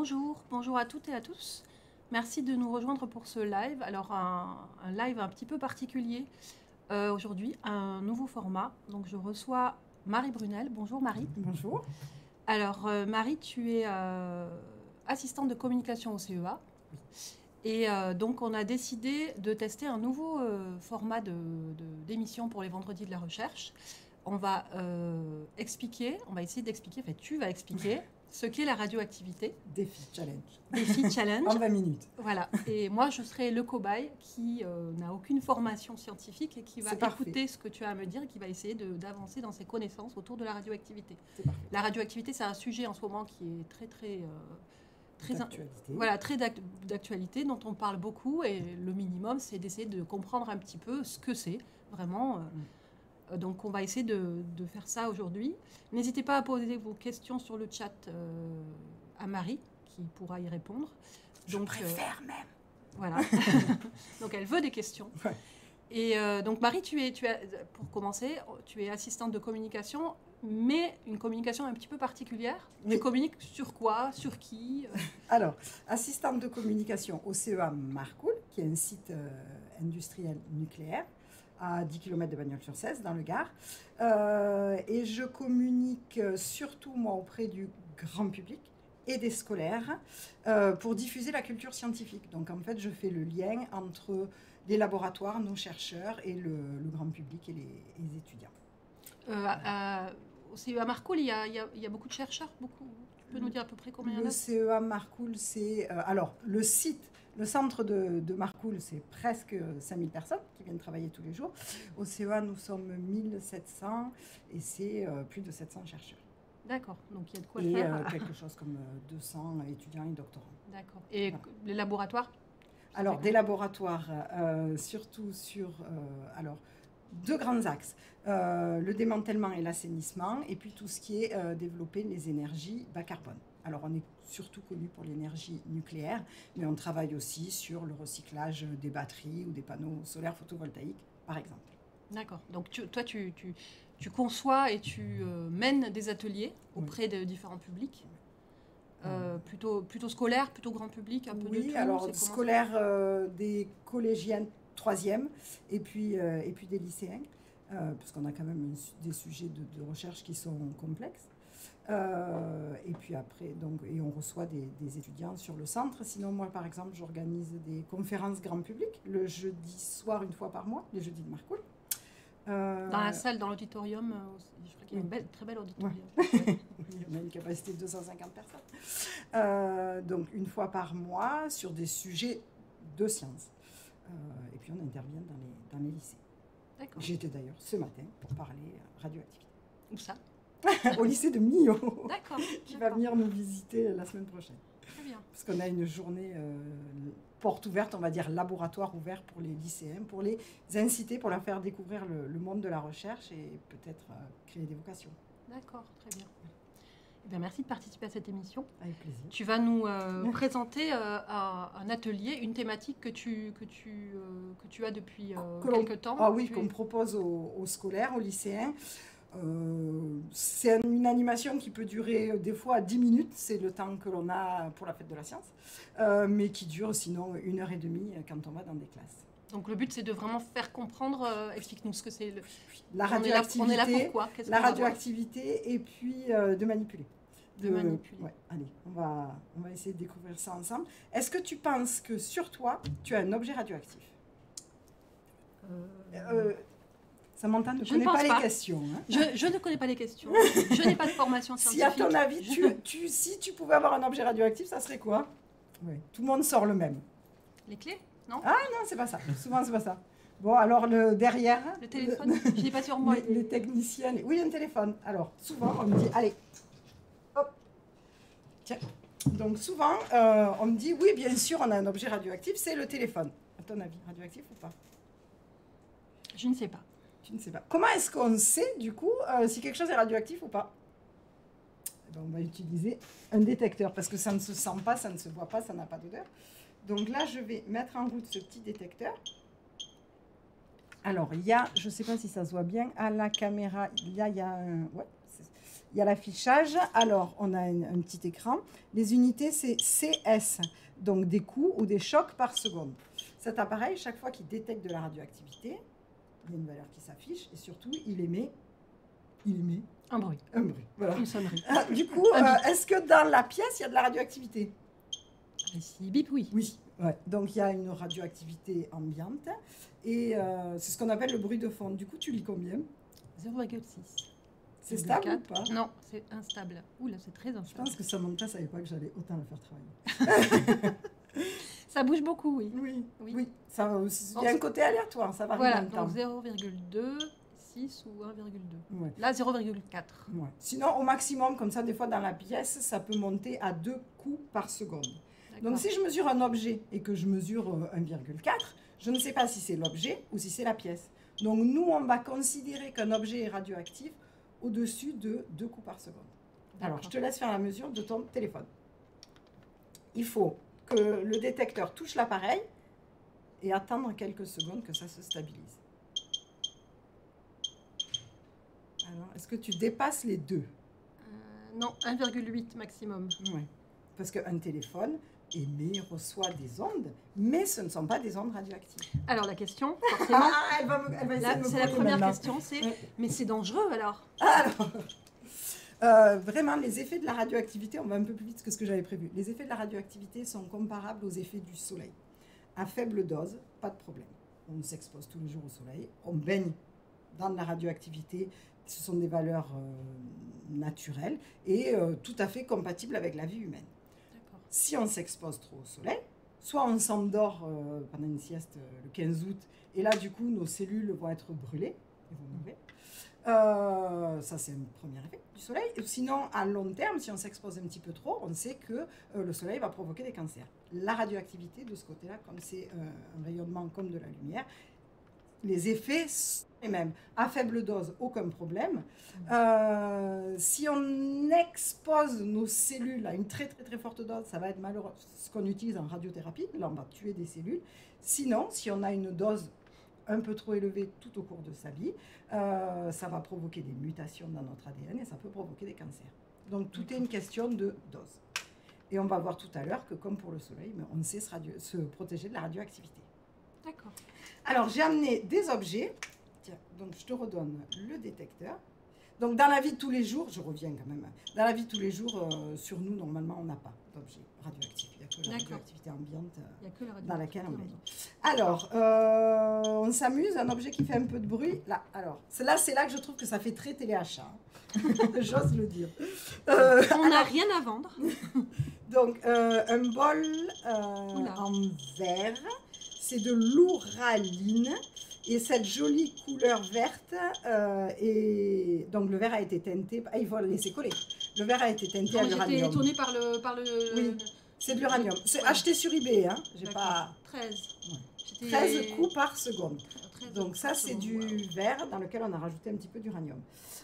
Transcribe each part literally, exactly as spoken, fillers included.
Bonjour, bonjour à toutes et à tous. Merci de nous rejoindre pour ce live. Alors un, un live un petit peu particulier euh, aujourd'hui, un nouveau format. Donc je reçois Marie Brunel. Bonjour Marie. Bonjour. Alors euh, Marie, tu es euh, assistante de communication au C E A. Et euh, donc on a décidé de tester un nouveau euh, format de, de, d'émission pour les vendredis de la recherche. On va euh, expliquer, on va essayer d'expliquer, enfin tu vas expliquer ce qu'est la radioactivité. Défi challenge. Défi challenge. En vingt minutes. Voilà. Et moi, je serai le cobaye qui euh, n'a aucune formation scientifique et qui va écouter ce que tu as à me dire et qui va essayer de, d'avancer dans ses connaissances autour de la radioactivité. C'est parfait. La radioactivité, c'est un sujet en ce moment qui est très, très... Euh, très d'actualité. Voilà, très d'actualité, dont on parle beaucoup. Et le minimum, c'est d'essayer de comprendre un petit peu ce que c'est, vraiment... Euh, mm. Donc, on va essayer de, de faire ça aujourd'hui. N'hésitez pas à poser vos questions sur le chat euh, à Marie, qui pourra y répondre. Je donc, préfère euh, même. Voilà. Donc, elle veut des questions. Ouais. Et euh, donc, Marie, tu es, tu es, pour commencer, tu es assistante de communication, mais une communication un petit peu particulière. Oui. Tu communiques sur quoi? Sur qui? Alors, assistante de communication au C E A Marcoule, qui est un site euh, industriel nucléaire, à dix kilomètres de Bagnols-sur-Cèze, dans le Gard. Euh, et je communique surtout, moi, auprès du grand public et des scolaires euh, pour diffuser la culture scientifique. Donc, en fait, je fais le lien entre les laboratoires, nos chercheurs et le, le grand public et les, les étudiants. Euh, à, au C E A Marcoule, il y a, il y a, il y a beaucoup de chercheurs, beaucoup. Tu peux nous dire à peu près combien il y en a? Le C E A Marcoule, c'est... Euh, alors, le site... Le centre de, de Marcoule, c'est presque cinq mille personnes qui viennent travailler tous les jours. Au C E A, nous sommes mille sept cents et c'est euh, plus de sept cents chercheurs. D'accord, donc il y a de quoi et, faire. Et euh, quelque chose comme deux cents étudiants et doctorants. D'accord. Et voilà. Les laboratoires? Alors, des laboratoires, euh, surtout sur... Euh, alors, deux grands axes. Euh, le démantèlement et l'assainissement, et puis tout ce qui est euh, développer les énergies bas carbone. Alors, on est surtout connu pour l'énergie nucléaire, mais on travaille aussi sur le recyclage des batteries ou des panneaux solaires photovoltaïques, par exemple. D'accord. Donc, tu, toi, tu, tu, tu conçois et tu euh, mènes des ateliers auprès oui. de différents publics, euh, oui. plutôt, plutôt scolaires, plutôt grand public, un peu oui, de tout. Oui, alors scolaires, euh, des collégiennes troisième, et puis, euh, et puis des lycéens, euh, parce qu'on a quand même un, des sujets de, de recherche qui sont complexes. Euh, et puis après, donc, et on reçoit des, des étudiants sur le centre. Sinon, moi, par exemple, j'organise des conférences grand public le jeudi soir, une fois par mois, les jeudis de Marcoule. Euh, dans la salle, dans l'auditorium, je crois qu'il y a une belle, très belle auditorium. Ouais. On a une capacité de deux cent cinquante personnes. Euh, donc, une fois par mois, sur des sujets de sciences. Euh, et puis, on intervient dans les, dans les lycées. J'y étais d'ailleurs ce matin pour parler radioactivité. Où ça? Au lycée de Millau. D'accord. Qui va venir nous visiter la semaine prochaine. Très bien. Parce qu'on a une journée euh, porte ouverte, on va dire laboratoire ouvert pour les lycéens, pour les inciter, pour leur faire découvrir le, le monde de la recherche et peut-être euh, créer des vocations. D'accord, très bien. Eh bien. Merci de participer à cette émission. Avec plaisir. Tu vas nous euh, présenter euh, un, un atelier, une thématique que tu, que tu, euh, que tu as depuis euh, que quelques temps. Ah oui, qu'on propose aux, aux scolaires, aux lycéens. Euh, c'est une animation qui peut durer des fois dix minutes, c'est le temps que l'on a pour la fête de la science, euh, mais qui dure sinon une heure et demie quand on va dans des classes. Donc le but c'est de vraiment faire comprendre, euh, explique-nous ce que c'est. Le... La radioactivité, on est là, on est là pourquoi la radioactivité et puis euh, de manipuler. De, de manipuler. Ouais, allez, on va, on va essayer de découvrir ça ensemble. Est-ce que tu penses que sur toi, tu as un objet radioactif? euh... Euh, Samantha ne je connaît ne pas, pas les questions. Hein. Je, je ne connais pas les questions. Je n'ai pas de formation scientifique. Si à ton avis, tu, tu, si tu pouvais avoir un objet radioactif, ça serait quoi? Oui. Tout le monde sort le même. Les clés? Non? Ah non, c'est pas ça. Souvent, c'est pas ça. Bon, alors le derrière... Le téléphone? Le, je n'ai pas sur moi. Les, les techniciens... Les... Oui, un téléphone. Alors, souvent, on me dit, allez, hop, tiens. Donc, souvent, euh, on me dit, oui, bien sûr, on a un objet radioactif, c'est le téléphone. À ton avis, radioactif ou pas? Je ne sais pas. Tu ne sais pas. Comment est-ce qu'on sait, du coup, euh, si quelque chose est radioactif ou pas? Eh ben, on va utiliser un détecteur, parce que ça ne se sent pas, ça ne se voit pas, ça n'a pas d'odeur. Donc là, je vais mettre en route ce petit détecteur. Alors, il y a, je ne sais pas si ça se voit bien, à la caméra, il y a, il y a un... Ouais, il y a l'affichage. Alors, on a une- un petit écran. Les unités, c'est C S, donc des coups ou des chocs par seconde. Cet appareil, chaque fois qu'il détecte de la radioactivité, il y a une valeur qui s'affiche et surtout, il émet, il émet Un bruit, un bruit. Voilà. une sonnerie. Ah, du coup, Un euh, bip. est-ce que dans la pièce, il y a de la radioactivité? Et si bip, oui. Oui. Ouais. Donc, il y a une radioactivité ambiante et euh, c'est ce qu'on appelle le bruit de fond. Du coup, tu lis combien? zéro virgule six. C'est stable ou pas? Non, c'est instable. Ouh là, c'est très Je instable. pense que Samantha ne savait pas que j'allais autant la faire travailler. Ça bouge beaucoup, oui. Oui, oui. Oui. Ça, il y a un côté aléatoire, ça varie Voilà, dans le temps. donc zéro virgule deux, six ou un virgule deux. Ouais. Là, zéro virgule quatre. Ouais. Sinon, au maximum, comme ça, des fois dans la pièce, ça peut monter à deux coups par seconde. Donc, si je mesure un objet et que je mesure euh, un virgule quatre, je ne sais pas si c'est l'objet ou si c'est la pièce. Donc, nous, on va considérer qu'un objet est radioactif au-dessus de deux coups par seconde. Alors, je te laisse faire la mesure de ton téléphone. Il faut que le détecteur touche l'appareil et attendre quelques secondes que ça se stabilise. Alors, est-ce que tu dépasses les deux? Euh, non, un virgule huit maximum. Oui, parce qu'un téléphone émet, reçoit des ondes, mais ce ne sont pas des ondes radioactives. Alors la question, forcément, Ah, elle va me, elle va essayer là, de me c'est la coller première maintenant. question, c'est Ouais. mais c'est dangereux alors? Alors, euh, vraiment, les effets de la radioactivité, on va un peu plus vite que ce que j'avais prévu. Les effets de la radioactivité sont comparables aux effets du soleil. À faible dose, pas de problème. On s'expose tous les jours au soleil, on baigne dans de la radioactivité, ce sont des valeurs euh, naturelles et euh, tout à fait compatibles avec la vie humaine. D'accord. Si on s'expose trop au soleil, soit on s'endort euh, pendant une sieste euh, le quinze août, et là, du coup, nos cellules vont être brûlées, et vont mourir. Euh, ça, c'est un premier effet du soleil. Et sinon, à long terme, si on s'expose un petit peu trop, on sait que euh, le soleil va provoquer des cancers. La radioactivité, de ce côté-là, comme c'est euh, un rayonnement comme de la lumière, les effets sont les mêmes. À faible dose, aucun problème. Euh, si on expose nos cellules à une très très très forte dose, ça va être malheureux. Ce qu'on utilise en radiothérapie, là on va tuer des cellules. Sinon, si on a une dose un peu trop élevée tout au cours de sa vie, euh, ça va provoquer des mutations dans notre A D N et ça peut provoquer des cancers. Donc tout est une question de dose. Et on va voir tout à l'heure que comme pour le soleil, mais on sait se, radio- se protéger de la radioactivité. D'accord. Alors, j'ai amené des objets. Tiens, donc je te redonne le détecteur. Donc, dans la vie de tous les jours, je reviens quand même. Dans la vie de tous les jours, euh, sur nous, normalement, on n'a pas d'objet radioactif. Il n'y a que la D'accord. radioactivité ambiante euh, Il n'y a que la dans laquelle on radioactivité, est. Alors, euh, on s'amuse. Un objet qui fait un peu de bruit. Là, alors, c'est là, c'est là que je trouve que ça fait très téléachat. Hein. J'ose le dire. Euh, On n'a rien à vendre. donc, euh, un bol euh, Oula. en verre. C'est de l'ouraline et cette jolie couleur verte. Euh, et donc le verre a été teinté. Ah, il faut le laisser coller. Le verre a été teinté à J'étais l'uranium. étonnée par le, par le. Oui, c'est de l'uranium. C'est Ouais. acheté sur eBay. Hein. J'ai D'accord. pas treize. Ouais. J'étais- treize coups par seconde. treize Donc ça, par c'est seconde, du wow. verre dans lequel on a rajouté un petit peu d'uranium.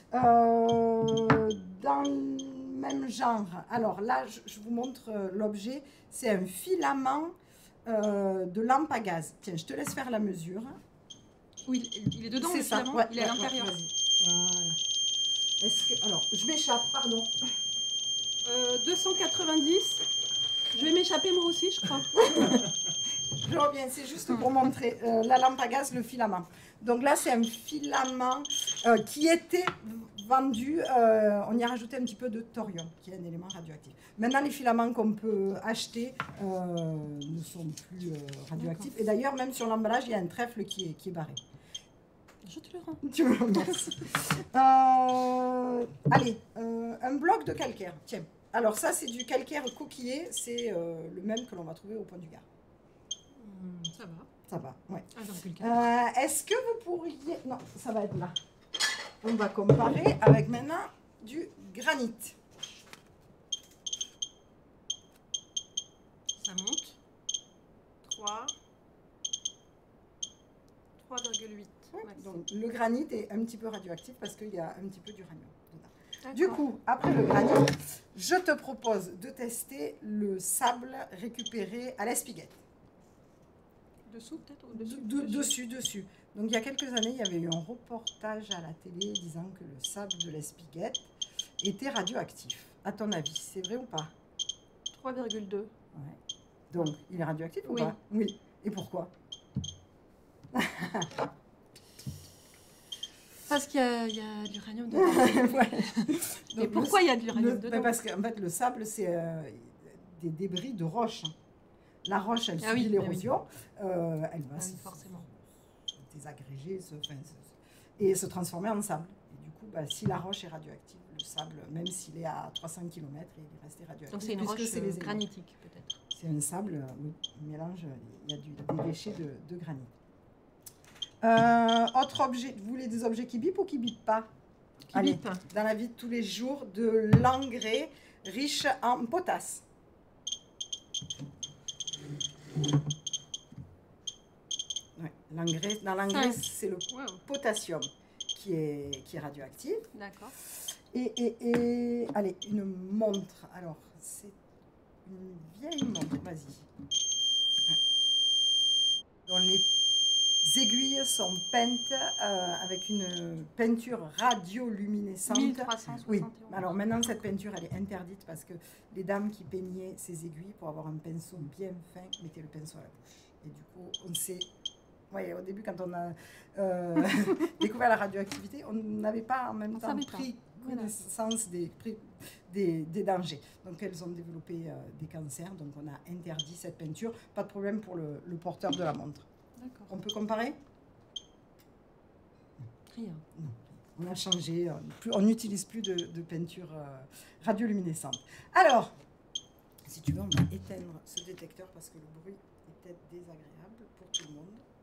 Euh, dans le même genre. Alors là, je, je vous montre euh, l'objet. C'est un filament euh, de lampe à gaz. Tiens, je te laisse faire la mesure. Oui, il, il est dedans C'est le ça. filament, Ouais, il est à ouais, l'intérieur. ouais, vas-y. Voilà. Est-ce que... Alors, je m'échappe, pardon. Euh, deux cent quatre-vingt-dix. Je vais m'échapper moi aussi, je crois. Je reviens, c'est juste pour montrer euh, la lampe à gaz, le filament. Donc là, c'est un filament euh, qui était vendu, euh, on y a rajouté un petit peu de thorium, qui est un élément radioactif. Maintenant, les filaments qu'on peut acheter euh, ne sont plus euh, radioactifs. Et d'ailleurs, même sur l'emballage, il y a un trèfle qui est, qui est barré. Je te le rends. Tu me remercies. Euh, allez, euh, un bloc de calcaire. Tiens. Alors ça, c'est du calcaire coquillé. C'est euh, le même que l'on va trouver au Pont du Gard. Hum, ça va. Ça va, ouais. un virgule quatre. Euh, Est-ce que vous pourriez... Non, ça va être là. On va comparer avec maintenant du granit. Ça monte. trois. trois virgule huit. Donc le granit est un petit peu radioactif parce qu'il y a un petit peu d'uranium dedans. D'accord. Du coup, après le granit, je te propose de tester le sable récupéré à l'espiguette. Dessous peut-être ou De- dessus, de- dessus, dessus. Donc il y a quelques années, il y avait eu un reportage à la télé disant que le sable de l'espiguette était radioactif. À ton avis, c'est vrai ou pas? trois virgule deux. Ouais. Donc, il est radioactif ou Oui. pas? Oui. Et pourquoi? Parce qu'il y a, il y a de l'uranium dedans. Ouais. Et Donc, pourquoi le- il y a de l'uranium le- dedans? ben Parce qu'en fait, le sable, c'est euh, des débris de roche. La roche, elle Ah subit oui, l'érosion, euh, elle va Ah se, oui, forcément. se désagréger se, enfin, se- et se transformer en sable. Et du coup, bah, si la roche est radioactive, le sable, même s'il est à trois cents kilomètres, il est resté radioactif. Donc c'est une puisque roche c'est euh, les éléments. granitique, peut-être. C'est un sable, euh, oui, mélange, il y a du, des déchets de, de granit. Euh, autre objet, vous voulez des objets qui bipent ou qui bipent pas? Qui Allez, bip. dans la vie de tous les jours, de l'engrais riche en potasse. Ouais, l'engrais, dans l'engrais, Cinq. c'est le Wow. potassium qui est, qui est radioactif. D'accord. Et, et, et, allez, une montre. Alors, c'est une vieille montre, vas-y. Dont les aiguilles sont peintes euh, avec une peinture radioluminescente. mille trois cent soixante et onze. Oui, alors maintenant cette peinture elle est interdite parce que les dames qui peignaient ces aiguilles pour avoir un pinceau bien fin mettaient le pinceau à la bouche. Et du coup, on sait. Ouais, au début, quand on a euh, découvert la radioactivité, on n'avait pas en même On temps savait pris pas. connaissance des, des, des dangers. Donc, elles ont développé euh, des cancers. Donc, on a interdit cette peinture. Pas de problème pour le, le porteur de la montre. D'accord. On peut comparer? Rien. Non. On a changé. On n'utilise plus de, de peinture euh, radioluminescente. Alors, si tu veux, on va éteindre ce détecteur parce que le bruit est peut-être désagréable pour tout le monde.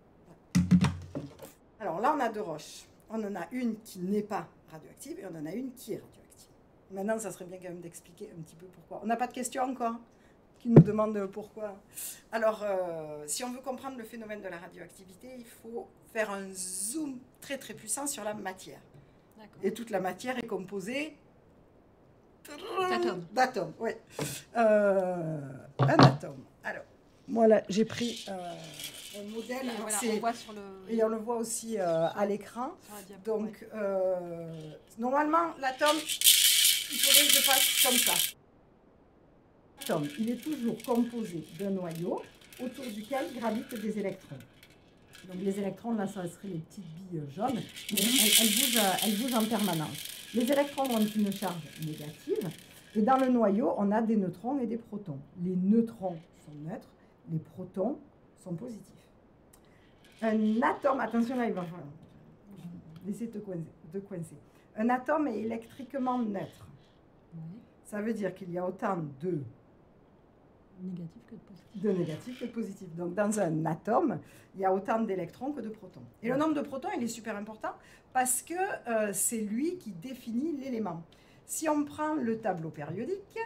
Alors là, on a deux roches. On en a une qui n'est pas radioactive et on en a une qui est radioactive. Maintenant, ça serait bien quand même d'expliquer un petit peu pourquoi. On n'a pas de questions encore qui nous demandent pourquoi. Alors, euh, si on veut comprendre le phénomène de la radioactivité, il faut faire un zoom très très puissant sur la matière. Et toute la matière est composée d'atomes. D'atomes, oui. Euh, un atome. Alors, moi là, j'ai pris... Euh, un modèle, et, voilà, on voit sur le... et on le voit aussi euh, à l'écran. Donc, ouais. euh, normalement, l'atome, il faudrait que je fasse comme ça. L'atome, il est toujours composé d'un noyau autour duquel gravitent des électrons. Donc, les électrons, là, ça serait les petites billes jaunes, mais elles, elles, bougent, elles bougent en permanence. Les électrons ont une charge négative, et dans le noyau, on a des neutrons et des protons. Les neutrons sont neutres, les protons sont positifs. Un atome, attention là, il va falloir laisser te coincer, te coincer. Un atome est électriquement neutre. Oui. Ça veut dire qu'il y a autant de négatifs que de positifs. De négatifs que de positifs. Donc dans un atome, il y a autant d'électrons que de protons. Et le nombre de protons, il est super important parce que euh, c'est lui qui définit l'élément. Si on prend le tableau périodique,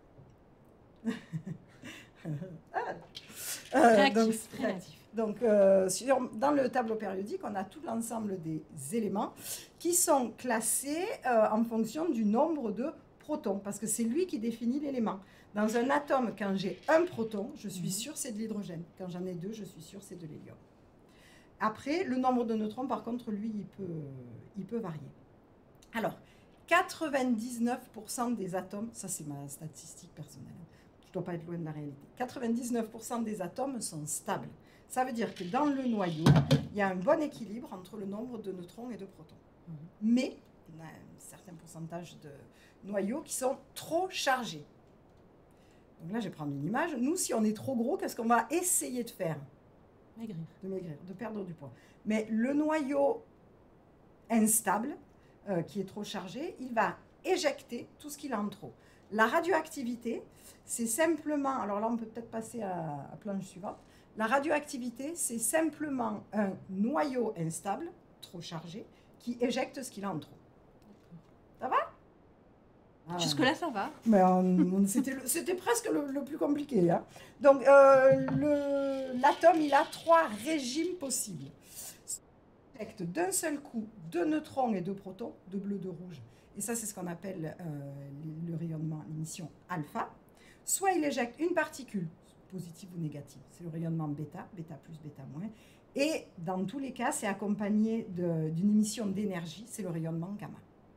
ah, euh, réactif, donc, très réactif. Donc, euh, sur, dans le tableau périodique, on a tout l'ensemble des éléments qui sont classés euh, en fonction du nombre de protons, parce que c'est lui qui définit l'élément. Dans un atome, quand j'ai un proton, je suis sûr c'est de l'hydrogène. Quand j'en ai deux, je suis sûr c'est de l'hélium. Après, le nombre de neutrons, par contre, lui, il peut, il peut varier. Alors, quatre-vingt-dix-neuf pour cent des atomes, ça c'est ma statistique personnelle, je ne dois pas être loin de la réalité, quatre-vingt-dix-neuf pour cent des atomes sont stables. Ça veut dire que dans le noyau, il y a un bon équilibre entre le nombre de neutrons et de protons. Mmh. Mais on a un certain pourcentage de noyaux qui sont trop chargés. Donc là, je vais prendre une image. Nous, si on est trop gros, qu'est-ce qu'on va essayer de faire? Maigrir. De maigrir, de perdre du poids. Mais le noyau instable, euh, qui est trop chargé, il va éjecter tout ce qu'il a en trop. La radioactivité, c'est simplement... Alors là, on peut peut-être passer à la planche suivante. La radioactivité, c'est simplement un noyau instable, trop chargé, qui éjecte ce qu'il a en trop. Ça va? ah. Jusque-là, ça va. C'était presque le, le plus compliqué. Hein. Donc, euh, l'atome, il a trois régimes possibles. Il éjecte d'un seul coup deux neutrons et deux protons, deux bleus, deux rouges. Et ça, c'est ce qu'on appelle euh, le rayonnement, l'émission alpha. Soit il éjecte une particule, positive ou négative. C'est le rayonnement bêta, bêta plus, bêta moins. Et dans tous les cas, c'est accompagné d'une émission d'énergie, c'est le rayonnement gamma.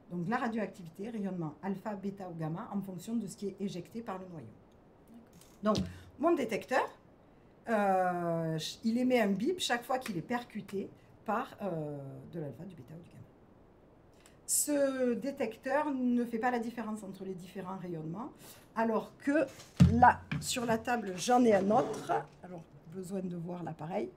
Donc la radioactivité, rayonnement alpha, bêta ou gamma, en fonction de ce qui est éjecté par le noyau. Donc mon détecteur, euh, il émet un bip chaque fois qu'il est percuté par euh, de l'alpha, du bêta ou du gamma. Ce détecteur ne fait pas la différence entre les différents rayonnements, alors que là, sur la table, j'en ai un autre. Alors, besoin de voir l'appareil.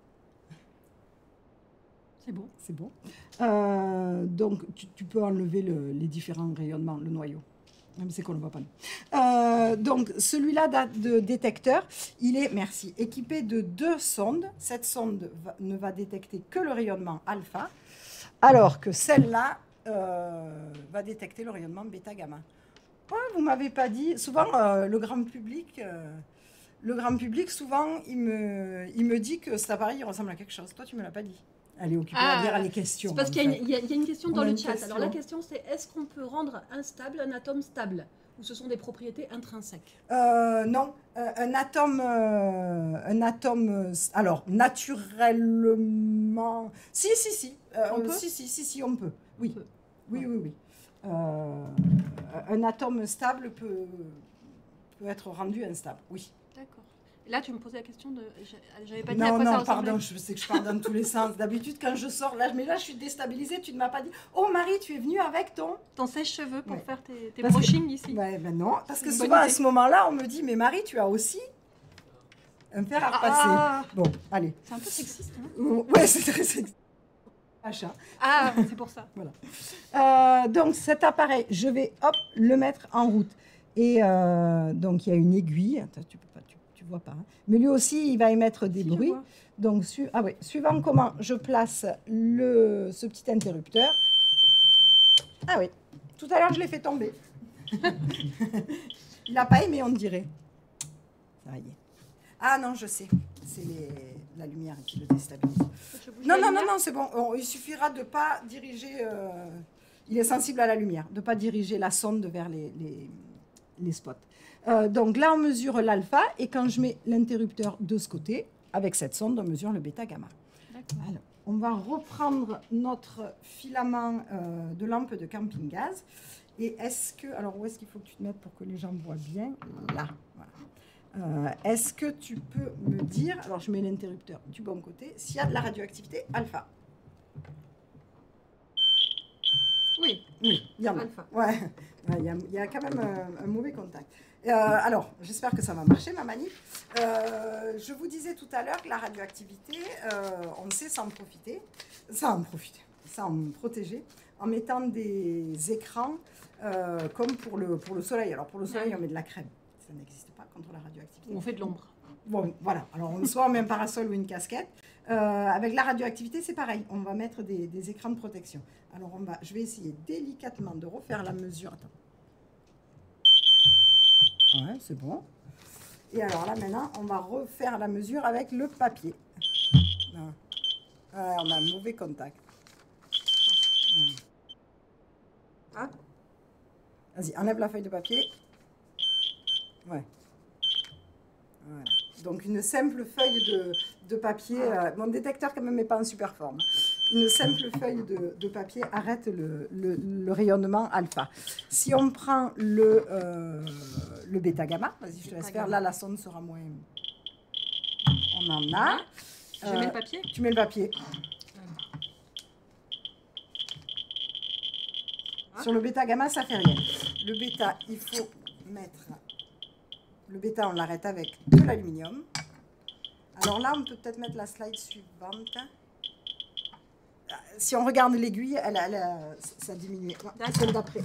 C'est bon. C'est bon. Euh, donc, tu, tu peux enlever le, les différents rayonnements, le noyau. Même c'est qu'on ne le voit pas. Euh, donc, celui-là de détecteur, il est, merci, équipé de deux sondes. Cette sonde va, ne va détecter que le rayonnement alpha, alors que celle-là euh, va détecter le rayonnement bêta-gamma. Ouais, vous ne m'avez pas dit. Souvent, euh, le grand public, euh, le grand public, souvent, il me, il me dit que cet appareil il ressemble à quelque chose. Toi, tu ne me l'as pas dit. Elle est occupée Ah, à lire les questions. C'est parce qu'il y, fait. y, y a une question On dans a le une chat. question. Alors la question c'est, est-ce qu'on peut rendre instable un atome stable? Ou ce sont des propriétés intrinsèques? euh, Non, euh, un atome, euh, un atome, euh, alors naturellement, si, si, si, euh, On peut si, si, si, si, on peut, oui, On peut. oui, Ouais. oui, oui. Euh, un atome stable peut, peut être rendu instable, oui. D'accord. Là, tu me posais la question de. J'avais pas dit à Non, quoi ça non, ressemblait. pardon, je sais que je pars dans tous les sens. D'habitude, quand je sors, là, mais là, je suis déstabilisée, tu ne m'as pas dit, oh Marie, tu es venue avec ton... Ton sèche-cheveux pour Ouais. faire tes, tes Parce que- brushings ici. Ouais, ben non, parce que C'est une bonne souvent, à idée. ce moment-là, on me dit, mais Marie, tu as aussi un fer à repasser. Ah, Bon, allez. c'est un peu sexiste, hein? Ouais, c'est très sexy. Achat. Ah, c'est pour ça. Euh, donc cet appareil, je vais hop le mettre en route. Et euh, donc il y a une aiguille. Attends, tu peux pas, tu, tu vois pas. Hein. Mais lui aussi, il va émettre des Si, je bruits. vois. Donc su ah oui, suivant comment je place le ce petit interrupteur. Ah oui, tout à l'heure je l'ai fait tomber. Il n'a pas aimé, on dirait. Ça y est. Ah non, je sais. C'est les- la lumière qui le déstabilise. Je bouge Non, la non, non, lumière. non, c'est bon. On- il suffira de ne pas diriger. euh, il est sensible à la lumière, de ne pas diriger la sonde vers les, les, les spots. Euh, donc là, on mesure l'alpha et quand je mets l'interrupteur de ce côté, avec cette sonde, on mesure le bêta-gamma. D'accord. Alors, on va reprendre notre filament euh, de lampe de camping-gaz. Et est-ce que. Alors, où est-ce qu'il faut que tu te mettes pour que les gens voient bien? Là, voilà. Euh, est-ce que tu peux me dire, alors je mets l'interrupteur du bon côté, s'il y a de la radioactivité alpha? Oui. Oui, il y en a. Alpha. Ouais, il y, a, il y a quand même un, un mauvais contact. Euh, alors, j'espère que ça va marcher, ma manip. Euh, je vous disais tout à l'heure que la radioactivité, euh, on sait s'en profiter, s'en profiter, s'en protéger, en mettant des écrans euh, comme pour le, pour le soleil. Alors, pour le soleil, on met de la crème. Ça n'existe pas contre la radioactivité. On fait de l'ombre. Bon, voilà. Alors, soit on met un parasol ou une casquette. Euh, avec la radioactivité, c'est pareil. On va mettre des, des écrans de protection. Alors, on va, je vais essayer délicatement de refaire la mesure. Attends. Ouais, c'est bon. Et alors là, maintenant, on va refaire la mesure avec le papier. Voilà. Ouais, on a un mauvais contact. Ah. Vas-y, enlève la feuille de papier. Ouais. Voilà. Donc une simple feuille de, de papier, euh, mon détecteur quand même n'est pas en super forme. Une simple feuille de, de papier arrête le, le, le rayonnement alpha. Si on prend le, euh, le bêta-gamma, vas-y je te laisse faire, là la sonde sera moins... On en a. Je mets le papier. Tu mets le papier. Ah. Sur le bêta-gamma, ça fait rien. Le bêta, il faut mettre... Le bêta, on l'arrête avec de l'aluminium. Alors là, on peut peut-être mettre la slide suivante. Si on regarde l'aiguille, elle, elle, elle, ça diminue. Ouais, celle d'après.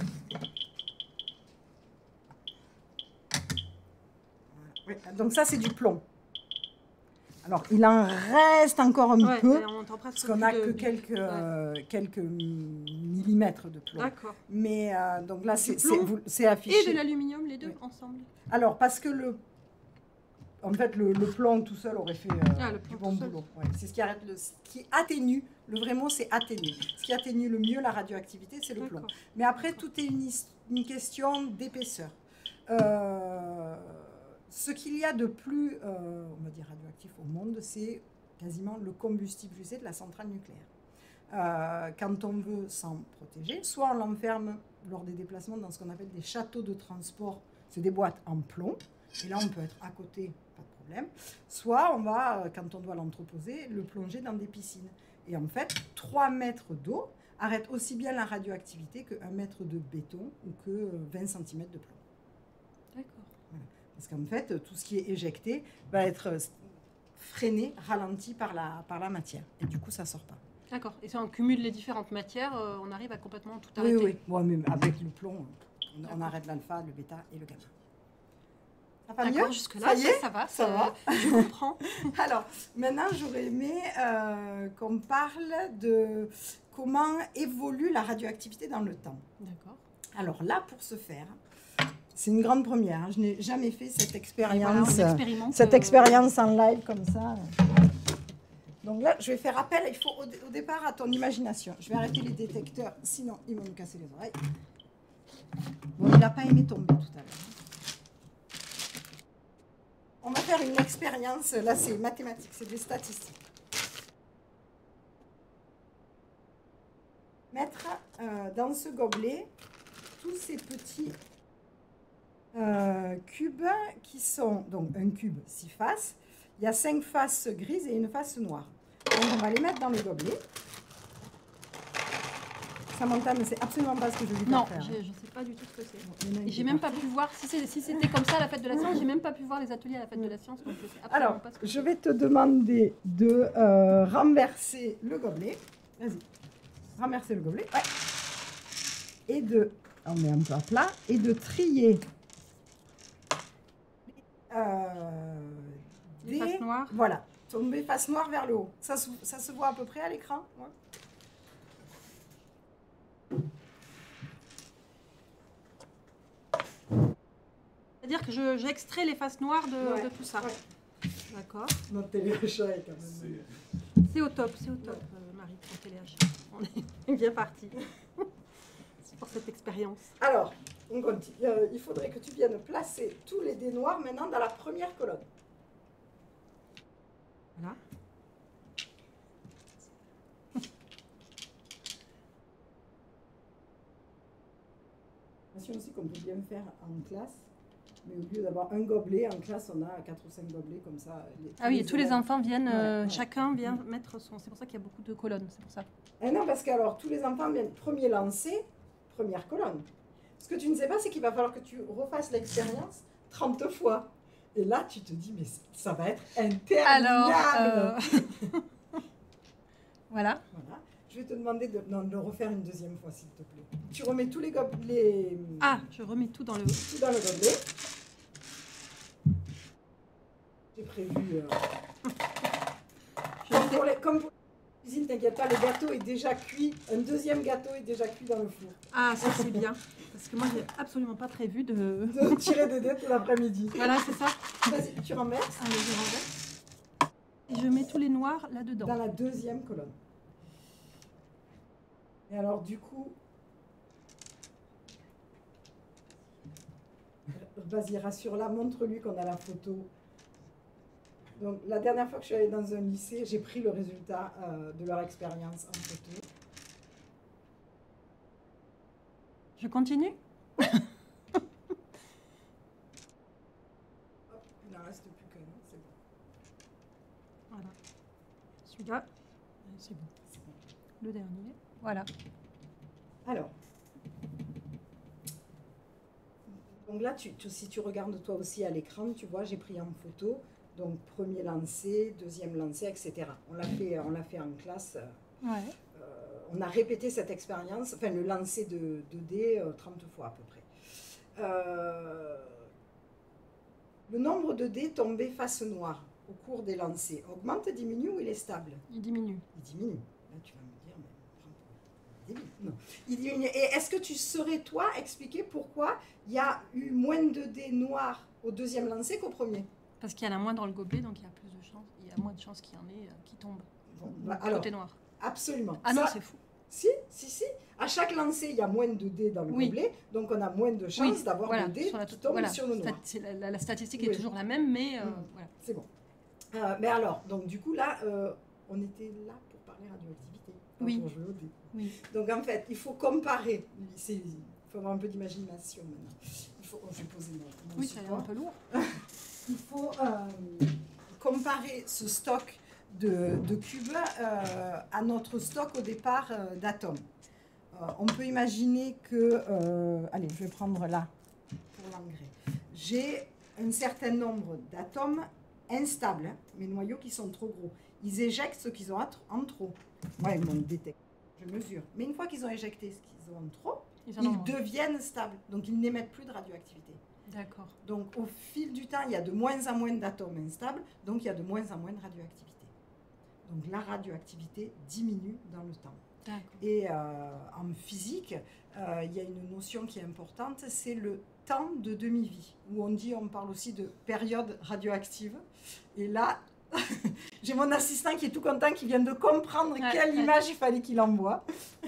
Oui, donc ça, c'est du plomb. Alors, il en reste encore un Ouais, peu, on entend presque parce qu'on plus n'a de- que du- quelques, ouais. euh, quelques millimètres de plomb. D'accord. Mais euh, donc là, c'est plomb c'est- vous- c'est affiché. Et de l'aluminium, les deux Oui. ensemble. Alors, parce que le, en fait, le, le plomb tout seul aurait fait euh, Ah, le plomb du bon tout seul. boulot. Ouais, c'est ce qui arrête le, ce qui atténue. Le vrai mot, c'est atténue. Ce qui atténue le mieux la radioactivité, c'est le plomb. D'accord. Mais après, tout est une, his- une question d'épaisseur. Euh, ce qu'il y a de plus, euh, on va dire radioactif au monde, c'est quasiment le combustible usé de la centrale nucléaire. euh, quand on veut s'en protéger. Soit on l'enferme lors des déplacements dans ce qu'on appelle des châteaux de transport. C'est des boîtes en plomb. Et là, on peut être à côté, pas de problème. Soit on va, quand on doit l'entreposer, le plonger dans des piscines. Et en fait, trois mètres d'eau arrête aussi bien la radioactivité que un mètre de béton ou que vingt centimètres de plomb. D'accord. Voilà. Parce qu'en fait, tout ce qui est éjecté va être freiné, ralenti par la, par la matière. Et du coup, ça ne sort pas. D'accord. Et si on cumule les différentes matières, euh, on arrive à complètement tout Oui, arrêter. oui. Bon, mais avec le plomb, on, on arrête l'alpha, le bêta et le gamma. Ça va mieux? Jusque-là, ça y est, ça va. ça va. Je comprends. Alors, maintenant, j'aurais aimé euh, qu'on parle de comment évolue la radioactivité dans le temps. D'accord. Alors là, pour ce faire, c'est une grande première. Hein. Je n'ai jamais fait cette expérience, Voilà, cette euh... expérience en live comme ça. Donc là, je vais faire appel, il faut au, au départ, à ton imagination. Je vais arrêter les détecteurs, sinon ils vont me casser les oreilles. Bon, il n'a pas aimé tomber tout à l'heure. On va faire une expérience, là c'est mathématique, c'est des statistiques. Mettre euh, dans ce gobelet tous ces petits euh, cubes qui sont, donc un cube six faces, il y a cinq faces grises et une face noire. Donc on va les mettre dans le gobelet. Samantha ne sait absolument pas ce que je lui Non, faire. je ne sais pas du tout ce que c'est. Bon, et j'ai même pas pu voir, si c'était si comme ça à la fête de la science, j'ai même pas pu voir les ateliers à la fête de la science. Donc je sais absolument Alors, pas ce que je vais te demander de euh, renverser le gobelet. Vas-y. Renverser le gobelet. Ouais. Et de, on met un peu à plat, et de trier euh, les des faces noires. Voilà, tomber face noire vers le haut. Ça se, ça se voit à peu près à l'écran. Ouais. C'est-à-dire que je, j'extrais les faces noires de, ouais. de tout ça. Ouais. D'accord. Notre téléachat est quand même... C'est au top, c'est au top, ouais. euh, Marie, ton téléachat. On est bien parti. C'est pour cette expérience. Alors, on continue. Euh, il faudrait que tu viennes placer tous les dés noirs maintenant dans la première colonne. Voilà. Attention aussi qu'on peut bien faire en classe, mais au lieu d'avoir un gobelet, en classe on a quatre ou cinq gobelets comme ça. Les, ah oui, les tous les enfants viennent, ouais, euh, ouais. chacun vient mmh. mettre son... C'est pour ça qu'il y a beaucoup de colonnes, c'est pour ça. Et non, parce que alors tous les enfants viennent premier lancer, première colonne. Ce que tu ne sais pas, c'est qu'il va falloir que tu refasses l'expérience trente fois. Et là, tu te dis, mais ça va être interminable. Alors, euh... voilà. Voilà. Je vais te demander de, non, de le refaire une deuxième fois, s'il te plaît. Tu remets tous les gobelets. Ah, je remets tout dans le, tout dans le gobelet. J'ai prévu. Euh... comme, pour les, comme pour la cuisine, t'inquiète pas, le gâteau est déjà cuit. Un deuxième gâteau est déjà cuit dans le four. Ah, ça c'est bien. Parce que moi, j'ai absolument pas prévu de... de tirer des dés tout l'après-midi. Voilà, c'est ça. Vas-y, tu renverses. Allez, je renverse. Et je mets tous les noirs là-dedans. Dans la deuxième colonne. Et alors, du coup, vas-y, rassure-la, montre-lui qu'on a la photo. Donc, la dernière fois que je suis allée dans un lycée, j'ai pris le résultat euh, de leur expérience en photo. Je continue? Hop, il n'en reste plus qu'un, c'est bon. Voilà. Celui-là, c'est bon. bon. Le dernier, voilà. Alors, donc là, tu, tu, si tu regardes toi aussi à l'écran, tu vois, j'ai pris en photo, donc premier lancer, deuxième lancer, et cetera. On l'a fait, on l'a fait en classe. Ouais. Euh, on a répété cette expérience, enfin le lancer de, de dés euh, trente fois à peu près. Euh, le nombre de dés tombés face noire au cours des lancers augmente, diminue ou il est stable? Il diminue. Il diminue. Là, tu vas me dire, mais débile. Non. Il diminue. Et est-ce que tu saurais, toi, expliquer pourquoi il y a eu moins de dés noirs au deuxième lancer qu'au premier? Parce qu'il y en a moins dans le gobelet, donc il y a plus de chances, il y a moins de chances qu'il y en ait euh, qui tombent. Bon, bah, alors, côté noir. Absolument. Ah ça, non, c'est fou. Si, si, si. À chaque lancer, il y a moins de dés dans le oui. gobelet, donc on a moins de chances oui, d'avoir voilà, des dés qui tombent voilà. sur le noir. La, la, la statistique oui. est toujours la même, mais euh, mmh. voilà. C'est bon. Euh, mais alors, donc du coup là, euh, on était là pour parler radioactivité. Oui. pour jouer au dé. Oui. Donc en fait, il faut comparer. Il faut avoir un peu d'imagination maintenant. Il faut, oh, je vais poser mon, mon Oui, ça a l'air un peu lourd. Il faut euh, comparer ce stock de, de cubes euh, à notre stock au départ euh, d'atomes. Euh, on peut imaginer que, euh, allez, je vais prendre là pour l'engrais. J'ai un certain nombre d'atomes instables, hein, mes noyaux qui sont trop gros. Ils éjectent ce qu'ils ont en trop. Ouais, ils m'ont détecté, je mesure. Mais une fois qu'ils ont éjecté ce qu'ils ont en trop, ils, ils deviennent stables. Donc ils n'émettent plus de radioactivité. D'accord. Donc au fil du temps, il y a de moins en moins d'atomes instables, donc il y a de moins en moins de radioactivité. Donc la radioactivité diminue dans le temps. Et euh, en physique, euh, il y a une notion qui est importante, c'est le temps de demi-vie, où on dit, on parle aussi de période radioactive. Et là, j'ai mon assistant qui est tout content, qui vient de comprendre ouais, quelle ouais. image il fallait qu'il envoie.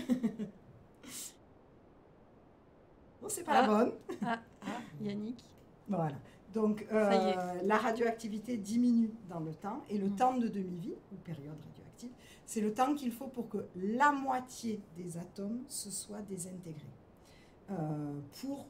Bon, c'est pas ah, la bonne. Ah, ah, Yannick. Voilà. Donc, euh, la radioactivité diminue dans le temps, et le mmh. temps de demi-vie, ou période radioactive, c'est le temps qu'il faut pour que la moitié des atomes se soient désintégrés. Euh, pour,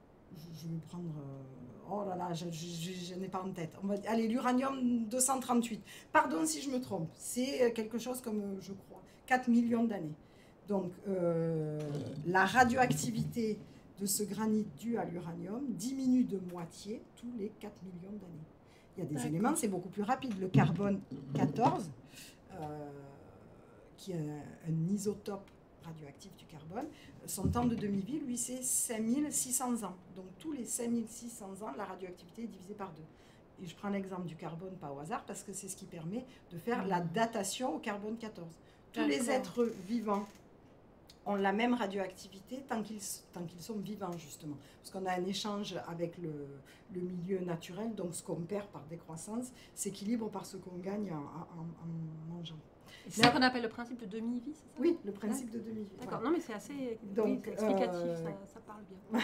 je, je vais prendre, euh, oh là là, je, je, je n'ai pas en tête. On va, allez, l'uranium deux cent trente-huit. Pardon si je me trompe, c'est quelque chose comme, je crois, quatre millions d'années. Donc, euh, la radioactivité de ce granit dû à l'uranium diminue de moitié tous les quatre millions d'années. Il y a des éléments, c'est beaucoup plus rapide. Le carbone quatorze, euh, qui est un, un isotope radioactif du carbone, son temps de demi-vie, lui, c'est cinq mille six cents ans. Donc, tous les cinq mille six cents ans, la radioactivité est divisée par deux. Et je prends l'exemple du carbone, pas au hasard, parce que c'est ce qui permet de faire mmh. la datation au carbone quatorze. Tous les êtres vivants ont la même radioactivité tant qu'ils, tant qu'ils sont vivants, justement. Parce qu'on a un échange avec le, le milieu naturel, donc ce qu'on perd par décroissance s'équilibre par ce qu'on gagne en, en, en mangeant. C'est ça qu'on appelle le principe de demi-vie, c'est ça? Oui, le principe ouais. de demi-vie. D'accord, voilà. Non mais c'est assez donc, oui, c'est explicatif, euh, ça, ça parle bien.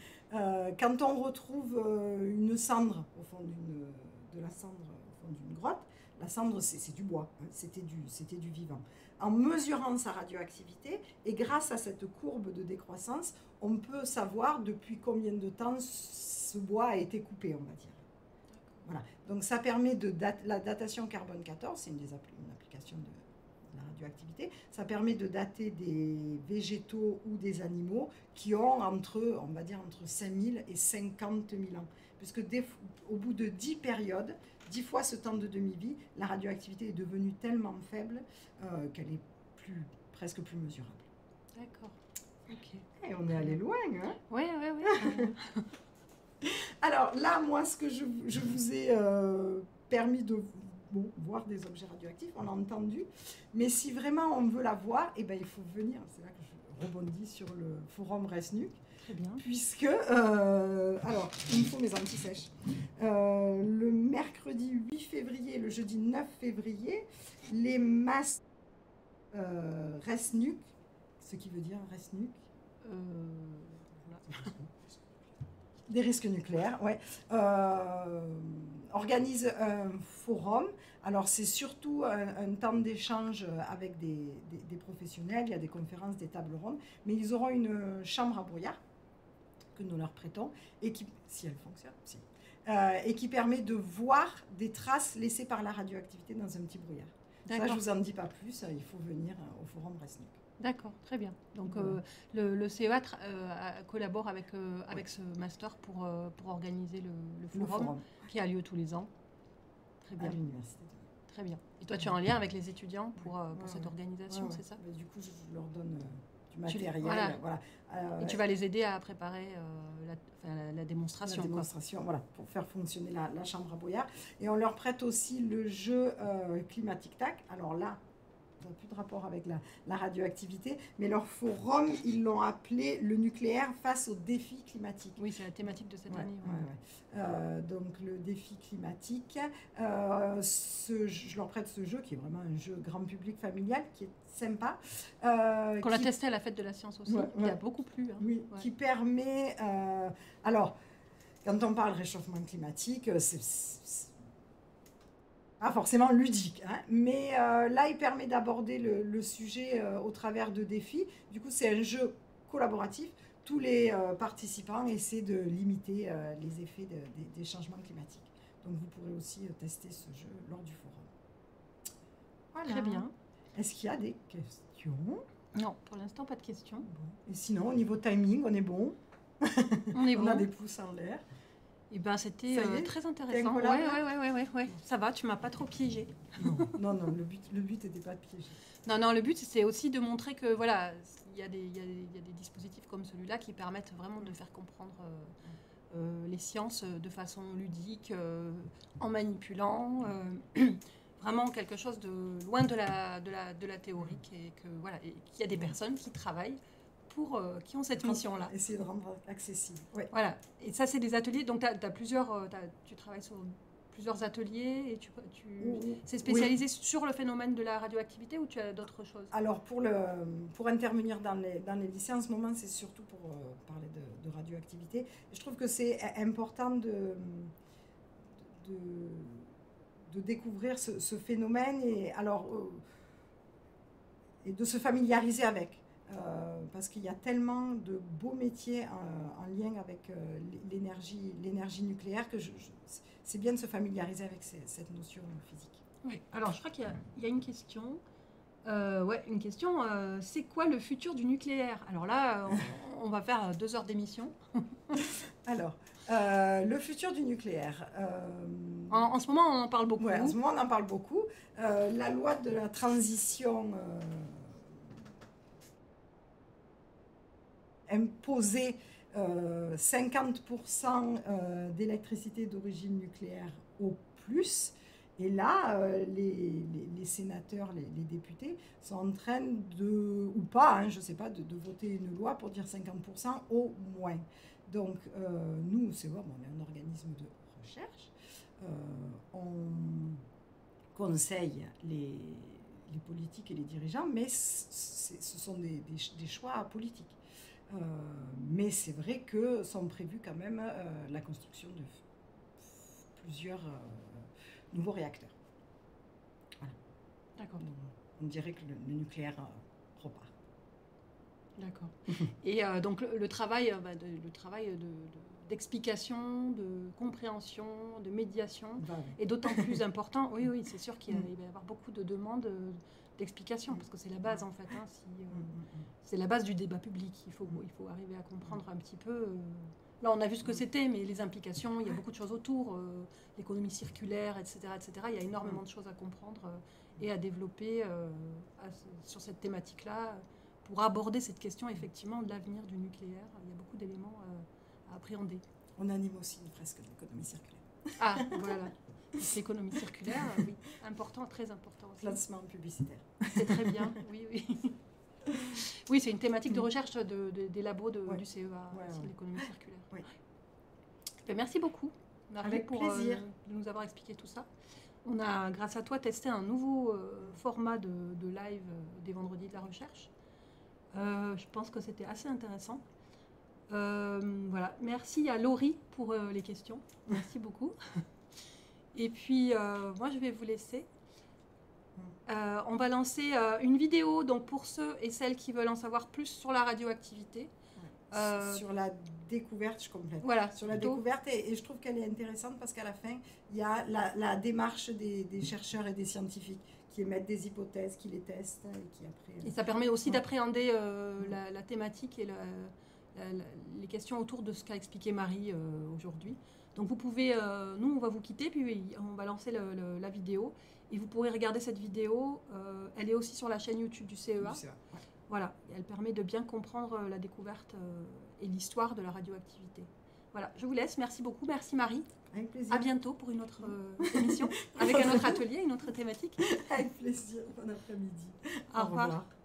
euh, quand on retrouve euh, une cendre au fond d'une, de la cendre au fond d'une grotte, la cendre c'est, c'est du bois, hein, c'était, du, c'était du vivant. En mesurant sa radioactivité, et grâce à cette courbe de décroissance, on peut savoir depuis combien de temps ce bois a été coupé, on va dire. Voilà. Donc ça permet de date, la datation carbone quatorze, c'est une, des appli- une application de, de la radioactivité, ça permet de dater des végétaux ou des animaux qui ont entre, on va dire, entre cinq mille et cinquante mille ans. Puisque des, au bout de dix périodes, dix fois ce temps de demi-vie, la radioactivité est devenue tellement faible euh, qu'elle est plus, presque plus mesurable. D'accord. Ok. Et on est allé loin, hein? Oui, oui, oui. Alors là, moi, ce que je, je vous ai euh, permis de bon, voir des objets radioactifs, on l'a entendu, mais si vraiment on veut la voir, eh ben, il faut venir. C'est là que je rebondis sur le forum ResNuc. Bien. Puisque, euh, alors, il me faut mes anti-sèches. Euh, le mercredi huit février, le jeudi neuf février, les masses euh, ResNuc, ce qui veut dire ResNuc, euh, voilà. des risques nucléaires, ouais, euh, organise un forum. Alors, c'est surtout un, un temps d'échange avec des, des, des professionnels, il y a des conférences, des tables rondes, mais ils auront une chambre à brouillard que nous leur prêtons, et qui, si elle fonctionne, si, euh, et qui permet de voir des traces laissées par la radioactivité dans un petit brouillard. D'accord. Ça, je ne vous en dis pas plus, il faut venir au forum ResNuc. D'accord, très bien. Donc ouais. euh, le, le C E A euh, collabore avec, euh, avec ouais. ce master pour, euh, pour organiser le, le, forum, le forum qui a lieu tous les ans. Très bien. À l'université. Très bien. Et toi, tu es en lien avec les étudiants pour, euh, pour ouais, cette ouais. organisation, ouais, ouais. c'est ça? Mais du coup, je leur donne euh, du matériel. Tu, voilà. Voilà. Euh, Et tu vas les aider à préparer euh, la, enfin, la, la démonstration. La démonstration, quoi. Voilà, pour faire fonctionner la, la chambre à brouillard. Et on leur prête aussi le jeu euh, Climatic-Tac. Alors là, ça n'a plus de rapport avec la, la radioactivité, mais leur forum, ils l'ont appelé le nucléaire face aux défis climatiques. Oui, c'est la thématique de cette ouais, année. Ouais. Ouais, ouais. Euh, donc le défi climatique, euh, ce, je leur prête ce jeu qui est vraiment un jeu grand public familial, qui est sympa. Euh, Qu'on qui... a testé à la fête de la science aussi, ouais, il ouais. a beaucoup plu. Hein. Oui, ouais. Qui permet... Euh, alors, quand on parle réchauffement climatique, c'est... c'est pas forcément ludique, hein, mais euh, là, il permet d'aborder le, le sujet euh, au travers de défis. Du coup, c'est un jeu collaboratif. Tous les euh, participants essaient de limiter euh, les effets de, de, des changements climatiques. Donc, vous pourrez aussi euh, tester ce jeu lors du forum. Voilà. Très bien. Est-ce qu'il y a des questions? Non, pour l'instant, pas de questions. Bon. Et sinon, au niveau timing, on est bon. On est bon. On a des pouces en l'air. Eh ben, c'était euh, très intéressant. Ouais, ouais, ouais, ouais, ouais, ouais. Ça va, tu m'as pas trop piégé. Non, non, non, le but, le but n'était pas de piéger. Non, non, le but, c'est aussi de montrer que, voilà, il y a des, il y a des, il y a des dispositifs comme celui-là qui permettent vraiment de faire comprendre euh, euh, les sciences de façon ludique, euh, en manipulant, euh, vraiment quelque chose de loin de la, de la, de la théorique, et que, voilà, et qu'il y a des personnes qui travaillent pour, euh, qui ont cette mission-là. Essayer de rendre accessible. Ouais. Voilà. Et ça, c'est des ateliers. Donc, t'as, t'as plusieurs, euh, t'as, tu travailles sur plusieurs ateliers et tu, tu Oui. c'est spécialisé oui. sur le phénomène de la radioactivité ou tu as d'autres choses? Alors, pour, le, pour intervenir dans les, dans les lycées, en ce moment, c'est surtout pour euh, parler de, de radioactivité. Je trouve que c'est important de, de, de découvrir ce, ce phénomène et, alors, euh, et de se familiariser avec. Euh, parce qu'il y a tellement de beaux métiers en, en lien avec euh, l'énergie, l'énergie nucléaire que je, je, c'est bien de se familiariser avec ces, cette notion physique. Oui, alors je crois qu'il y a, il y a une question. Euh, ouais, une question. Euh, c'est quoi le futur du nucléaire? Alors là, on, on va faire deux heures d'émission. Alors, euh, le futur du nucléaire. Euh, en, en ce moment, on en parle beaucoup. Ouais, en ce moment, on en parle beaucoup. Euh, la loi de la transition euh, imposer euh, cinquante pour cent euh, d'électricité d'origine nucléaire au plus. Et là, euh, les, les, les sénateurs, les, les députés sont en train de, ou pas, hein, je ne sais pas, de, de voter une loi pour dire cinquante pour cent au moins. Donc, euh, nous, c'est bon, on est un organisme de recherche. Euh, on conseille les, les politiques et les dirigeants, mais c'est, ce sont des, des, des choix politiques. Euh, mais c'est vrai que sont prévus quand même euh, la construction de f- plusieurs euh, nouveaux réacteurs. Voilà. D'accord. On, on dirait que le, le nucléaire euh, repart. D'accord. Et euh, donc le, le travail, bah, de, le travail de, de, d'explication, de compréhension, de médiation Bah, oui. est d'autant plus important. Oui, oui, c'est sûr qu'il va y avoir beaucoup de demandes d'explication, parce que c'est la base en fait. Hein, si, euh, c'est la base du débat public. Il faut, il faut arriver à comprendre un petit peu. Euh, là, on a vu ce que c'était, mais les implications, il y a beaucoup de choses autour, euh, l'économie circulaire, et cetera, et cetera. Il y a énormément de choses à comprendre euh, et à développer euh, à, sur cette thématique-là pour aborder cette question effectivement de l'avenir du nucléaire. Il y a beaucoup d'éléments euh, à appréhender. On anime aussi une fresque de l'économie circulaire. Ah, voilà. L'économie circulaire, oui, important, très important aussi. Placement publicitaire. C'est très bien, oui, oui. Oui, c'est une thématique de recherche de, de, des labos de, ouais. du C E A, ouais, aussi, ouais. l'économie circulaire. Ouais. Ben, merci beaucoup, Marie, Avec pour plaisir. Euh, de nous avoir expliqué tout ça. On a, grâce à toi, testé un nouveau euh, format de, de live euh, des vendredis de la recherche. Euh, je pense que c'était assez intéressant. Euh, voilà. Merci à Laurie pour euh, les questions. Merci beaucoup. Et puis, euh, moi, je vais vous laisser. Euh, on va lancer euh, une vidéo donc pour ceux et celles qui veulent en savoir plus sur la radioactivité. Ouais. Euh, sur la découverte, je complète. Voilà. Sur la plutôt. découverte, et, et je trouve qu'elle est intéressante parce qu'à la fin, il y a la, la démarche des, des chercheurs et des scientifiques qui émettent des hypothèses, qui les testent et qui après... Et ça permet aussi ouais. d'appréhender euh, la, la thématique et la, la, la, les questions autour de ce qu'a expliqué Marie euh, aujourd'hui. Donc vous pouvez, euh, nous on va vous quitter, puis on va lancer le, le, la vidéo. Et vous pourrez regarder cette vidéo, euh, elle est aussi sur la chaîne YouTube du C E A. Du C E A ouais. Voilà, et elle permet de bien comprendre la découverte euh, et l'histoire de la radioactivité. Voilà, je vous laisse, merci beaucoup, merci Marie. Avec plaisir. À bientôt pour une autre euh, émission, avec un autre atelier, une autre thématique. Avec plaisir, bon après-midi. Au, Au revoir. revoir.